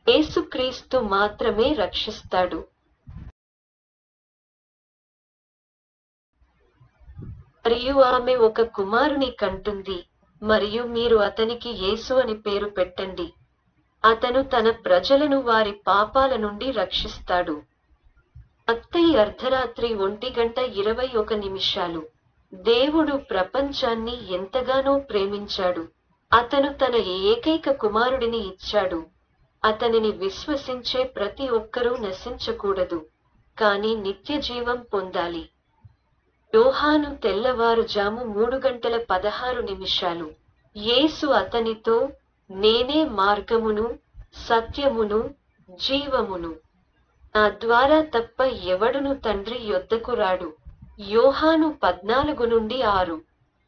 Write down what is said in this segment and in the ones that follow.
యేసుక్రీస్తు మాత్రమే రక్షిస్తాడు. మరియు ఆమె ఒక కుమారుని కంటుంది, మరియు మీరు అతనికి యేసు అని పేరు పెట్టండి. అతను తన ప్రజలను వారి పాపాల నుండి రక్షిస్తాడు. మత్తయి అర్ధరాత్రి 1:21. దేవుడు ప్రపంచాన్ని ఎంతగానో ప్రేమించాడు. అతను తన ఏకైక కుమారుడిని ఇచ్చాడు. అతనిని విశ్వసించే ప్రతి ఒక్కరూ నశించకూడదు, కానీ నిత్యజీవం పొందాలి. యోహాను తెల్లవారుజాము 3:16. యేసు అతనితో, నేనే మార్గమును, సత్యమును, జీవమును. నా ద్వారా తప్ప ఎవడును తండ్రి యొద్దకు రాడు. యోహాను 14:6.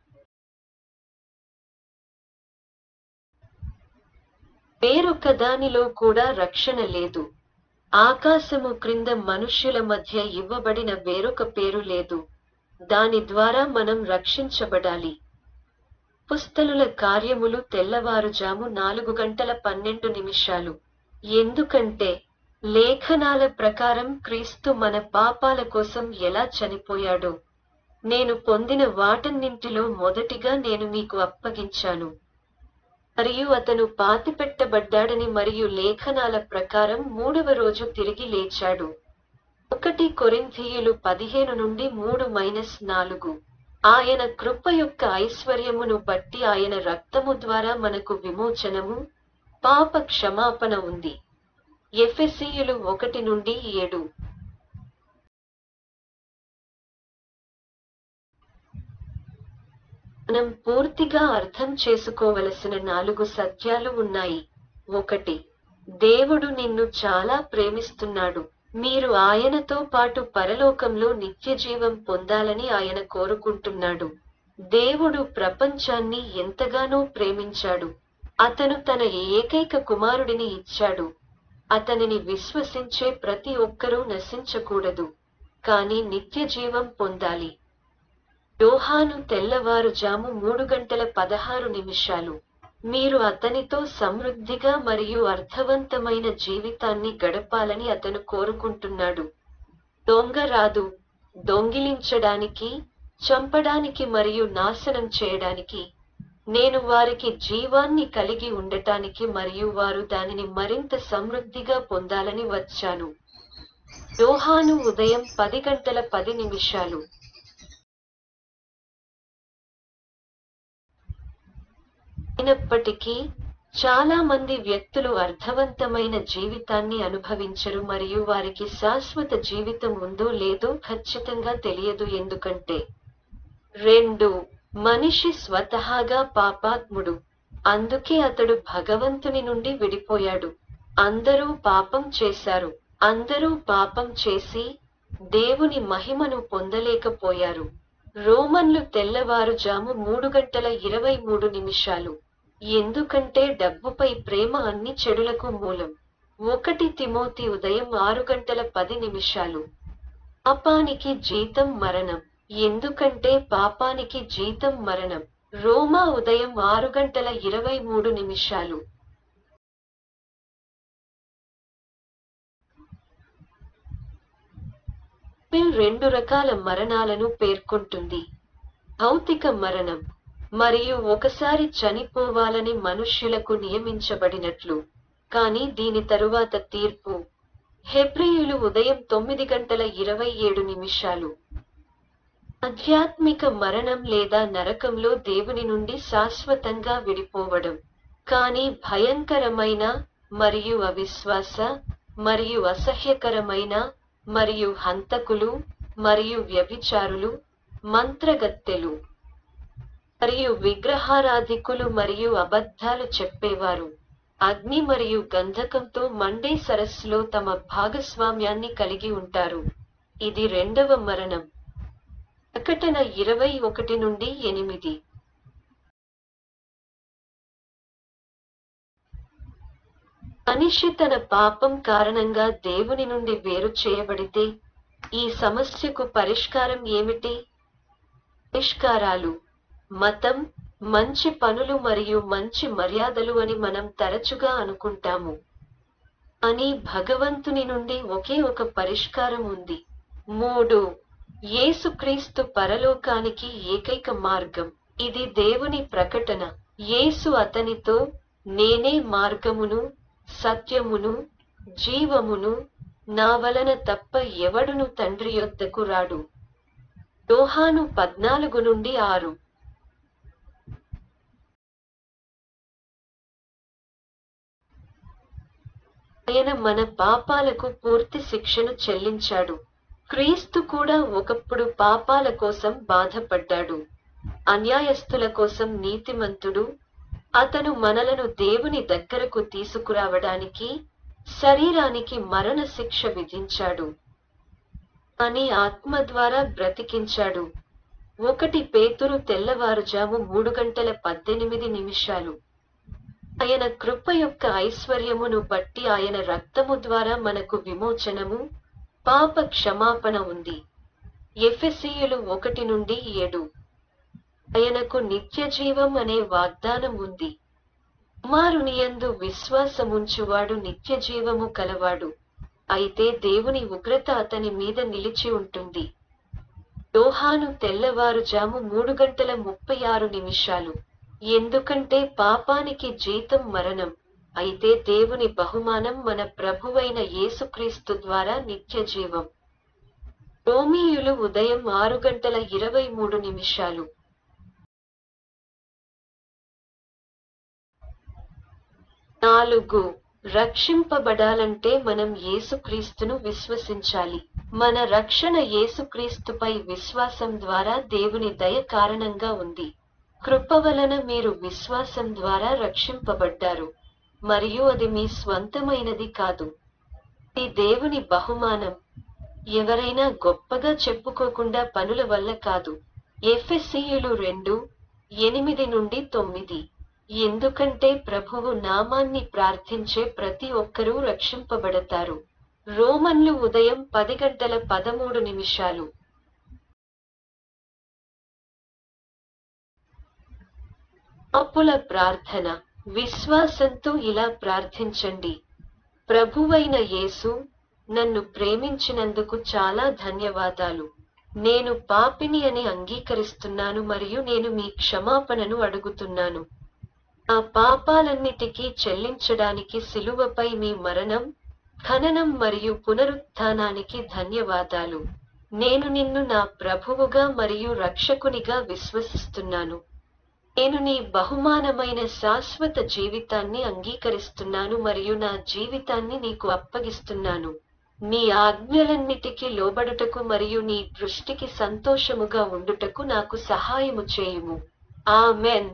వేరొకదానిలో కూడా రక్షణ లేదు. ఆకాశము క్రింద మనుష్యుల మధ్య ఇవ్వబడిన వేరొక పేరు లేదు, దాని ద్వారా మనం రక్షించబడాలి. అపోస్తలుల కార్యములు తెల్లవారుజాము 4:12. ఎందుకంటే లేఖనాల ప్రకారం క్రీస్తు మన పాపాల కోసం ఎలా చనిపోయాడో, నేను పొందిన వాటన్నింటిలో మొదటిగా నేను మీకు అప్పగించాను. మరియు అతను పాతిపెట్టబడ్డాడని మరియు లేఖనాల ప్రకారం 3వ రోజు తిరిగి లేచాడు. 1 కొరింథీయులు 15:3-4. ఆయన కృప యొక్క ఐశ్వర్యమును బట్టి ఆయన రక్తము ద్వారా మనకు విమోచనము, పాప క్షమాపణ ఉంది. ఎఫెసీయులు 1:7. మనం పూర్తిగా అర్థం చేసుకోవలసిన 4 సత్యాలు ఉన్నాయి. 1. దేవుడు నిన్ను చాలా ప్రేమిస్తున్నాడు. మీరు ఆయనతో పాటు పరలోకంలో నిత్యజీవం పొందాలని ఆయన కోరుకుంటున్నాడు. దేవుడు ప్రపంచాన్ని ఎంతగానో ప్రేమించాడు. అతను తన ఏకైక కుమారుడిని ఇచ్చాడు. అతనిని విశ్వసించే ప్రతి ఒక్కరూ నశించకూడదు, కానీ నిత్యజీవం పొందాలి. యోహాను తెల్లవారుజాము 3:16. మీరు అతనితో సమృద్ధిగా మరియు అర్థవంతమైన జీవితాన్ని గడపాలని అతను కోరుకుంటున్నాడు. దొంగ రాదు, దొంగిలించడానికి, చంపడానికి మరియు నాశనం చేయడానికి. నేను వారికి జీవాన్ని కలిగి ఉండటానికి మరియు వారు దానిని మరింత సమృద్ధిగా పొందాలని వచ్చాను. యోహాను ఉదయం 10:10. అయినప్పటికీ, చాలా మంది వ్యక్తులు అర్థవంతమైన జీవితాన్ని అనుభవించరు మరియు వారికి శాశ్వత జీవితం ఉందో లేదో ఖచ్చితంగా తెలియదు. ఎందుకంటే 2. మనిషి స్వతహాగా పాపాత్ముడు. అందుకే అతడు భగవంతుని నుండి విడిపోయాడు. అందరూ పాపం చేశారు. అందరూ పాపం చేసి దేవుని మహిమను పొందలేకపోయారు. రోమన్లు తెల్లవారుజాము 3:23. ఎందుకంటే డబ్బుపై ప్రేమ అన్ని చెడులకు మూలం. 1 తిమోతి ఉదయం 6:10. పాపానికి జీతం మరణం. ఎందుకంటే పాపానికి జీతం మరణం. రోమా ఉదయం 6:23. బైబిల్ 2 రకాల మరణాలను పేర్కొంటుంది: భౌతిక మరణం, మరియు ఒకసారి చనిపోవాలని మనుష్యులకు నియమించబడినట్లు, కానీ దీని తరువాత తీర్పు. హెబ్రీయులు ఉదయం 9:27. ఆధ్యాత్మిక మరణం లేదా నరకంలో దేవుని నుండి శాశ్వతంగా విడిపోవడం. కానీ భయంకరమైన మరియు అవిశ్వాస మరియు అసహ్యకరమైన మరియు హంతకులు మరియు వ్యభిచారులు, మంత్రగత్తెలు మరియు విగ్రహారాధికులు మరియు అబద్ధాలు చెప్పేవారు అగ్ని మరియు గంధకంతో మండే సరస్సులో తమ భాగస్వామ్యాన్ని కలిగి ఉంటారు. ఇది రెండవ మరణం. ప్రకటన 21:8. మనిషి తన పాపం కారణంగా దేవుని నుండి వేరు చేయబడితే, ఈ సమస్యకు పరిష్కారం ఏమిటి? పరిష్కారాలు: మతం, మంచి పనులు మరియు మంచి మర్యాదలు అని మనం తరచుగా అనుకుంటాము. అని భగవంతుని నుండి ఒకే ఒక పరిష్కారం ఉంది. 3. యేసుక్రీస్తు పరలోకానికి ఏకైక మార్గం. ఇది దేవుని ప్రకటన. యేసు అతనితో, నేనే మార్గమును, సత్యమును, జీవమును, నా వలన తప్ప ఎవడును తండ్రి యొద్దకు రాడు. యోహాను 14:6. ఆయన మన పాపాలకు పూర్తి శిక్షను చెల్లించాడు. క్రీస్తు కూడా ఒకప్పుడు పాపాల కోసం బాధపడ్డాడు. అన్యాయస్తుల కోసం నీతిమంతుడు. అతను మనలను దేవుని దగ్గరకు తీసుకురావడానికి శరీరానికి మరణ శిక్ష విధించాడు. అని ఆత్మ ద్వారా బ్రతికించాడు. 1 పేతురు తెల్లవారుజాము 3:18. ఆయన కృప యొక్క ఐశ్వర్యమును బట్టి ఆయన రక్తము ద్వారా మనకు విమోచనము, పాప క్షమాపణ ఉంది. ఎఫెసీయులు 1:7. ఆయనకు నిత్యజీవం అనే వాగ్దానం ఉంది. కుమారునియందు విశ్వాసముంచువాడు నిత్యజీవము కలవాడు. అయితే దేవుని ఉగ్రత అతని మీద నిలిచి ఉంటుంది. యోహాను తెల్లవారుజాము 3:36. ఎందుకంటే పాపానికి జీతం మరణం, అయితే దేవుని బహుమానం మన ప్రభువైన యేసుక్రీస్తు ద్వారా నిత్యజీవం. రోమీయులు ఉదయం 6:23. 4. రక్షింపబడాలంటే మనం యేసుక్రీస్తును విశ్వసించాలి. మన రక్షణ యేసుక్రీస్తుపై విశ్వాసం ద్వారా దేవుని దయ కారణంగా ఉంది. కృప వలన మీరు విశ్వాసం ద్వారా రక్షింపబడ్డారు, మరియు అది మీ స్వంతమైనది కాదు. ఇది దేవుని బహుమానం. ఎవరైనా గొప్పగా చెప్పుకోకుండా పనుల వల్ల కాదు. ఎఫెసీయులు 2:8-9. ఎందుకంటే ప్రభువు నామాన్ని ప్రార్థించే ప్రతి ఒక్కరూ రక్షింపబడతారు. రోమన్లు ఉదయం 10:13. పాపుల ప్రార్థన. విశ్వాసంతో ఇలా ప్రార్థించండి: ప్రభువైన యేసు, నన్ను ప్రేమించినందుకు చాలా ధన్యవాదాలు. నేను పాపిని అని అంగీకరిస్తున్నాను మరియు నేను మీ క్షమాపణను అడుగుతున్నాను. ఆ పాపాలన్నిటికీ చెల్లించడానికి సిలువపై మీ మరణం, ఖననం మరియు పునరుత్థానానికి ధన్యవాదాలు. నేను నిన్ను నా ప్రభువుగా మరియు రక్షకునిగా విశ్వసిస్తున్నాను. నేను నీ బహుమానమైన శాశ్వత జీవితాన్ని అంగీకరిస్తున్నాను మరియు నా జీవితాన్ని నీకు అప్పగిస్తున్నాను. నీ ఆజ్ఞలన్నిటికీ లోబడుటకు మరియు నీ దృష్టికి సంతోషముగా ఉండుటకు నాకు సహాయము చేయుము. ఆమెన్.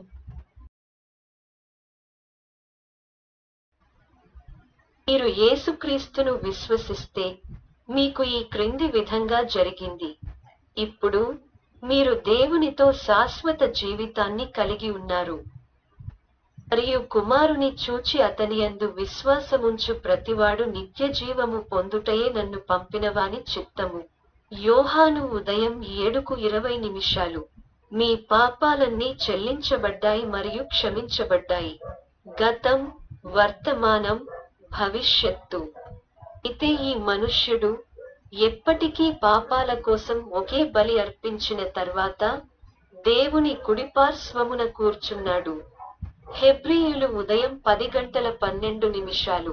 మీరు యేసుక్రీస్తును విశ్వసిస్తే మీకు ఈ క్రింది విధంగా జరిగింది. ఇప్పుడు మీరు దేవునితో శాశ్వత జీవితాన్ని కలిగి ఉన్నారు. మరియు కుమారుని చూచి అతనియందు విశ్వాసముంచు ప్రతివాడు నిత్యజీవము పొందుటయే నన్ను పంపినవాని చిత్తము. యోహాను ఉదయం 7:20. మీ పాపాలన్నీ చెల్లించబడ్డాయి మరియు క్షమించబడ్డాయి. గతం, వర్తమానం, భవిష్యత్తు. అయితే ఈ మనుష్యుడు ఎప్పటికీ పాపాల కోసం ఒకే బలి అర్పించిన తర్వాత దేవుని కుడిపార్శ్వమున కూర్చున్నాడు. హెబ్రీయులు ఉదయం 10:12.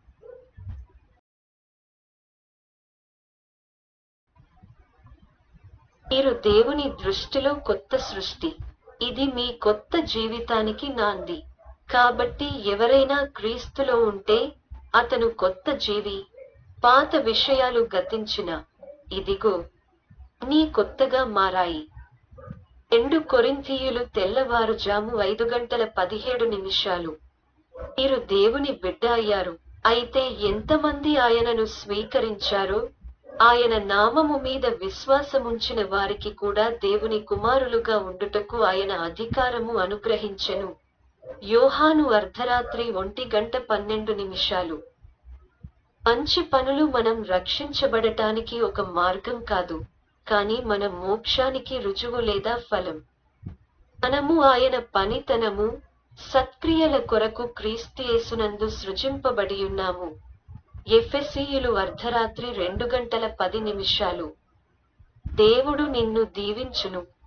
మీరు దేవుని దృష్టిలో కొత్త సృష్టి. ఇది మీ కొత్త జీవితానికి నాంది. కాబట్టి ఎవరైనా క్రీస్తులో ఉంటే అతను కొత్త జీవి. పాత విషయాలు గతించిన, ఇదిగో అన్నీ కొత్తగా మారాయి. 2 కొరింథీయులు తెల్లవారుజాము 5:17. మీరు దేవుని బిడ్డ అయ్యారు. అయితే ఎంతమంది ఆయనను స్వీకరించారో ఆయన నామము మీద విశ్వాసముంచిన వారికి కూడా దేవుని కుమారులుగా ఉండుటకు ఆయన అధికారము అనుగ్రహించెను. యోహాను అర్ధరాత్రి 1:12. మంచి పనులు మనం రక్షించబడటానికి ఒక మార్గం కాదు, కానీ మన మోక్షానికి రుజువు లేదా ఫలం. మనము ఆయన పనితనము, సత్క్రియల కొరకు క్రీస్తు యేసునందు సృజింపబడియున్నాము. ఎఫెసీయులు అర్ధరాత్రి 2:10 దేవుడు నిన్ను దీవించును.